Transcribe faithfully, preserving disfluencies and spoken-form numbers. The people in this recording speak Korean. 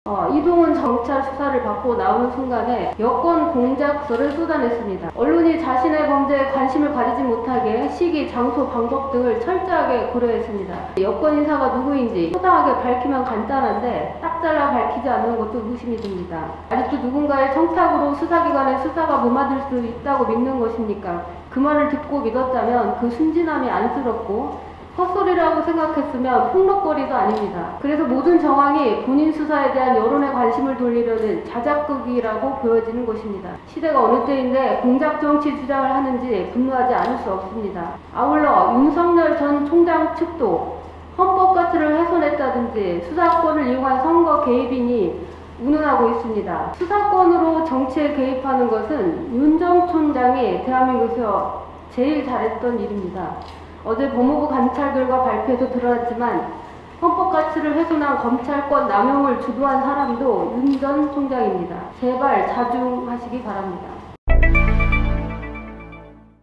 어, 이동훈 경찰 수사를 받고 나오는 순간에 여권 공작서를 쏟아냈습니다. 언론이 자신의 범죄에 관심을 가지지 못하게 시기, 장소, 방법 등을 철저하게 고려했습니다. 여권 인사가 누구인지 소상하게 밝히면 간단한데 딱 잘라 밝히지 않는 것도 의심이 듭니다. 아직도 누군가의 청탁으로 수사기관의 수사가 무마될 수 있다고 믿는 것입니까? 그 말을 듣고 믿었다면 그 순진함이 안쓰럽고 헛소리라고 생각했으면 폭로거리도 아닙니다. 그래서 모든 정황이 본인 수사에 대한 여론의 관심을 돌리려는 자작극이라고 보여지는 것입니다. 시대가 어느 때인데 공작 정치 주장을 하는지 분노하지 않을 수 없습니다. 아울러 윤석열 전 총장 측도 헌법 가치를 훼손했다든지 수사권을 이용한 선거 개입이니 운운하고 있습니다. 수사권으로 정치에 개입하는 것은 윤 전 총장이 대한민국에서 제일 잘했던 일입니다. 어제 법무부 감찰 결과 발표에서 드러났지만 헌법 가치를 훼손한 검찰권 남용을 주도한 사람도 윤 전 총장입니다. 제발 자중하시기 바랍니다.